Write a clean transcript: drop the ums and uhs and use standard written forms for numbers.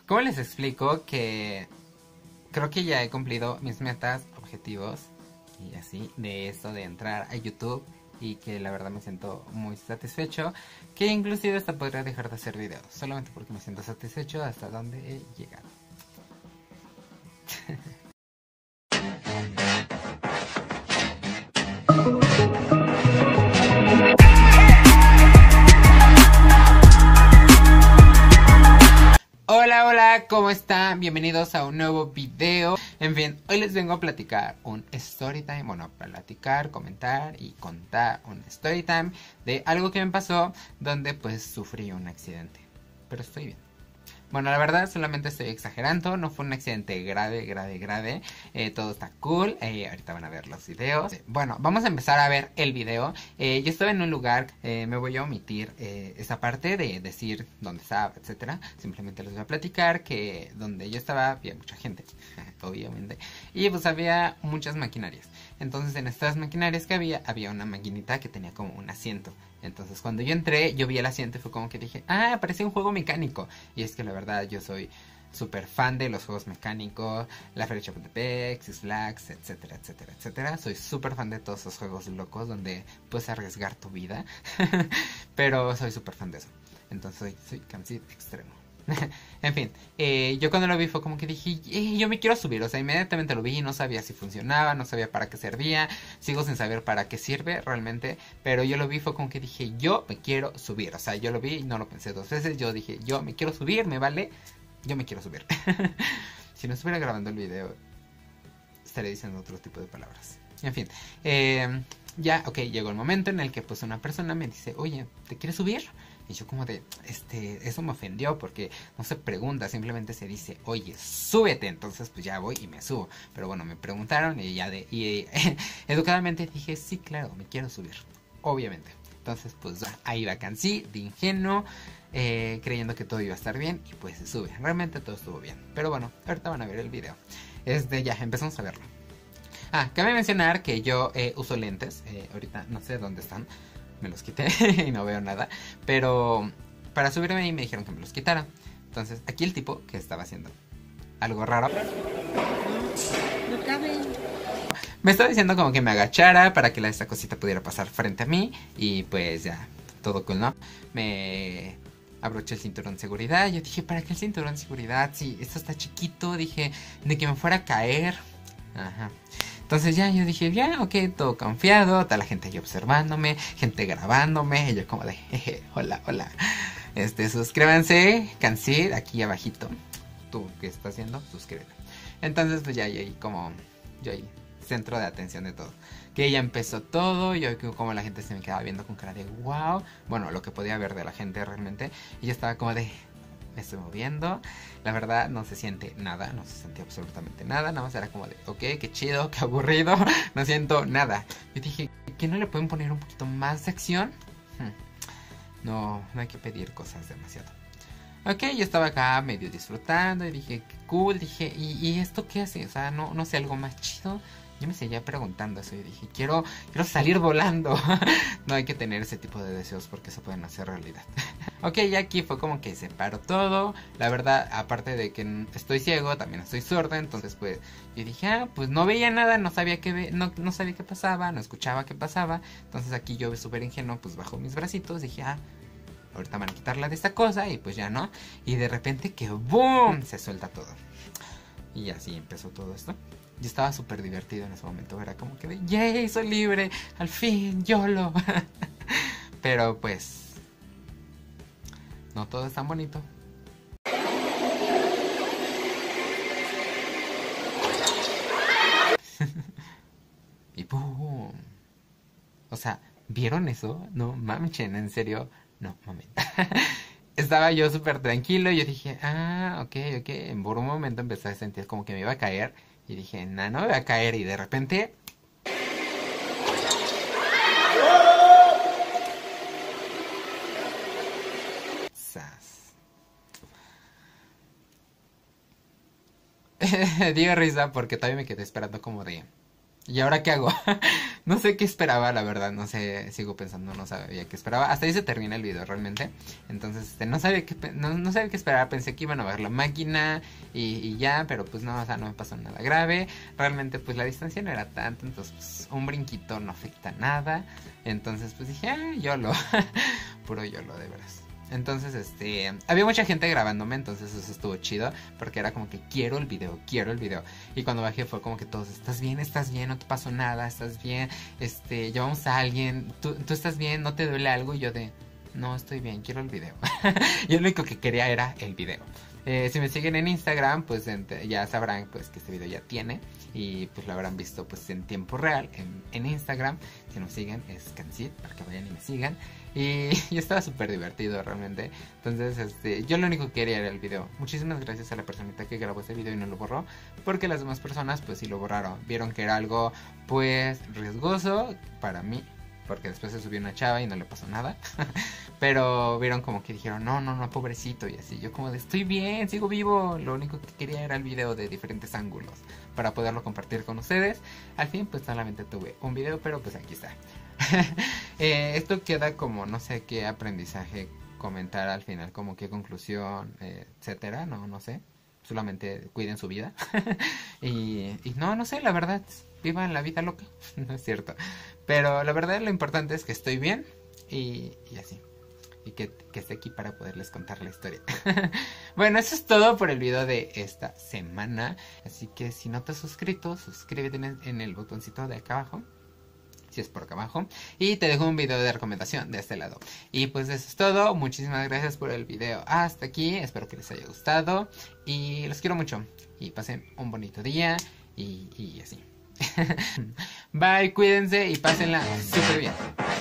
¿Cómo les explico que creo que ya he cumplido mis metas, objetivos y así de esto de entrar a YouTube y que la verdad me siento muy satisfecho, que inclusive hasta podría dejar de hacer videos solamente porque me siento satisfecho hasta donde he llegado. Hola, hola, ¿cómo están? Bienvenidos a un nuevo video. En fin, hoy les vengo a platicar un story time. Bueno, platicar, comentar y contar un story time de algo que me pasó donde pues sufrí un accidente. Pero estoy bien. Bueno, la verdad solamente estoy exagerando, no fue un accidente grave, todo está cool, ahorita van a ver los videos. Bueno, vamos a empezar a ver el video. Yo estaba en un lugar, me voy a omitir esa parte de decir dónde estaba, etcétera. Simplemente les voy a platicar que donde yo estaba había mucha gente, obviamente, y pues había muchas maquinarias. Entonces en estas maquinarias que había una maquinita que tenía como un asiento. Entonces cuando yo entré, yo vi el asiento y fue como que dije, ah, parece un juego mecánico. Y es que la verdad yo soy súper fan de los juegos mecánicos, la Feria de Chapultepec, Six Flags, etcétera, etcétera, etcétera. Soy súper fan de todos esos juegos locos donde puedes arriesgar tu vida. Pero soy súper fan de eso. Entonces soy cansado extremo. En fin, yo cuando lo vi fue como que dije, yo me quiero subir. O sea, inmediatamente lo vi y no sabía si funcionaba, no sabía para qué servía. Sigo sin saber para qué sirve realmente, pero yo lo vi fue como que dije, yo me quiero subir. O sea, yo lo vi y no lo pensé dos veces. Yo dije, yo me quiero subir, me vale, yo me quiero subir. Si no estuviera grabando el video, estaría diciendo otro tipo de palabras. En fin, ya, ok, llegó el momento en el que pues una persona me dice, oye, ¿te quieres subir? Y yo como de, eso me ofendió porque no se pregunta, simplemente se dice, oye, súbete. Entonces pues ya voy y me subo. Pero bueno, me preguntaron y ya educadamente dije, sí, claro, me quiero subir, obviamente. Entonces pues ahí va Cansí, de ingenuo, creyendo que todo iba a estar bien y pues se sube. Realmente todo estuvo bien. Pero bueno, ahorita van a ver el video. Ya, empezamos a verlo. Cabe mencionar que yo uso lentes, ahorita no sé dónde están. Me los quité y no veo nada. Pero para subirme ahí me dijeron que me los quitara. Entonces aquí el tipo que estaba haciendo algo raro No cabe. me estaba diciendo como que me agachara para que esta cosita pudiera pasar frente a mí. Y pues ya, todo cool, ¿no? Me abroché el cinturón de seguridad. Yo dije, ¿para qué el cinturón de seguridad? Si esto está chiquito, dije, de que me fuera a caer. Ajá. Entonces ya yo dije, ya, ok, todo confiado, toda la gente ahí observándome, gente grabándome, y yo como de, jeje, hola, hola. Suscríbanse, Cansí, aquí abajito. Tú, ¿qué estás haciendo? Suscríbete. Entonces pues ya yo ahí, centro de atención de todo. Que ya empezó todo, yo como la gente se me quedaba viendo con cara de wow. Bueno, lo que podía ver de la gente realmente. Y yo estaba como de, me estoy moviendo. La verdad no se siente nada, no se sentía absolutamente nada. Nada más era como de, ok, qué chido, qué aburrido. No siento nada. Yo dije, ¿que no le pueden poner un poquito más de acción? No hay que pedir cosas demasiado. Ok, yo estaba acá medio disfrutando y dije, qué cool. Dije, ¿y esto qué hace? O sea, no sé, algo más chido. Yo me seguía preguntando eso y dije, quiero salir volando. No hay que tener ese tipo de deseos porque se pueden hacer realidad. Ok, ya aquí fue como que se paró todo. La verdad, aparte de que estoy ciego, también estoy sordo. Entonces pues yo dije, pues no veía nada, no sabía no sabía qué pasaba, no escuchaba qué pasaba. Entonces aquí yo súper ingenuo, pues bajo mis bracitos, dije, ahorita van a quitarla de esta cosa y pues ya no. Y de repente que ¡boom! Se suelta todo. Y así empezó todo esto. Yo estaba súper divertido en ese momento. Era como que de ¡yay! Soy libre. Al fin, YOLO. Pero pues no todo es tan bonito. Y ¡pum! O sea, ¿vieron eso? No manchen, en serio. No, mames. Estaba yo súper tranquilo y yo dije, ok. Por un momento empecé a sentir como que me iba a caer. Y dije, no me voy a caer. Y de repente ¡zas! Dio risa porque todavía me quedé esperando como de, ¿y ahora qué hago? No sé qué esperaba, la verdad, no sé, sigo pensando, no sabía qué esperaba. Hasta ahí se termina el video realmente. Entonces, no sabía no sabía qué esperar, pensé que iban a ver la máquina y ya, pero pues no, o sea, no me pasó nada grave. Realmente pues la distancia no era tanto, entonces pues, un brinquito no afecta nada. Entonces pues dije, YOLO, puro YOLO, de veras. Entonces, había mucha gente grabándome, entonces eso estuvo chido, porque era como que quiero el video. Y cuando bajé fue como que todos, ¿estás bien? No te pasó nada, ¿estás bien? Llevamos a alguien, ¿tú estás bien? ¿No te duele algo? Y yo no, estoy bien, quiero el video. Y lo único que quería era el video. Si me siguen en Instagram, pues ya sabrán pues que este video ya tiene. Y pues lo habrán visto pues en tiempo real en Instagram. Si no siguen es Cansit, para que vayan y me sigan. Y estaba súper divertido realmente. Entonces yo lo único que quería era el video. Muchísimas gracias a la personita que grabó este video y no lo borró, porque las demás personas pues sí lo borraron. Vieron que era algo pues riesgoso para mí, porque después se subió una chava y no le pasó nada. Pero vieron como que dijeron, no, pobrecito. Y así, yo como de, estoy bien, sigo vivo. Lo único que quería era el video de diferentes ángulos para poderlo compartir con ustedes. Al fin pues solamente tuve un video, pero pues aquí está. Esto queda como no sé qué aprendizaje comentar al final, como qué conclusión, etcétera, no sé. Solamente cuiden su vida. y no sé, la verdad, vivan la vida loca. No es cierto. Pero la verdad lo importante es que estoy bien y así. Y que esté aquí para poderles contar la historia. Bueno, eso es todo por el video de esta semana. Así que si no te has suscrito, suscríbete en el botoncito de acá abajo, si es por acá abajo, y te dejo un video de recomendación de este lado. Y pues eso es todo. Muchísimas gracias por el video hasta aquí. Espero que les haya gustado y los quiero mucho. Y pasen un bonito día y así. Bye, cuídense y pásenla súper bien.